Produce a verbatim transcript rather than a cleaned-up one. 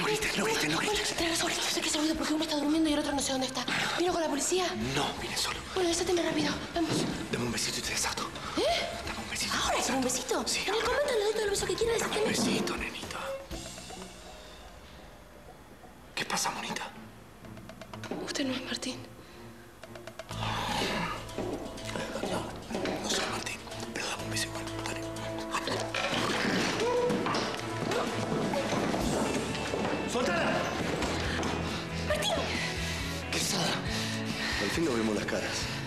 grites, no grites, no grites. Tenés razón, sé que es ruido porque uno está durmiendo y el otro no sé dónde está. ¿Vino con la policía? No, vine solo. Bueno, desáteme rápido. Vamos. Dame un besito y te desato. ¿Eh? Dame un besito. ¿Ahora es un besito? Sí. En el convento le doy todo el beso que quiera, Dame desáteme. un besito, nenita. ¿Qué pasa, monita? Usted no es Martín. No, no soy Martín. Pero dame un beso igual. Dale. ¡Soltala! ¡Martín! Quesada. Al fin nos vemos las caras.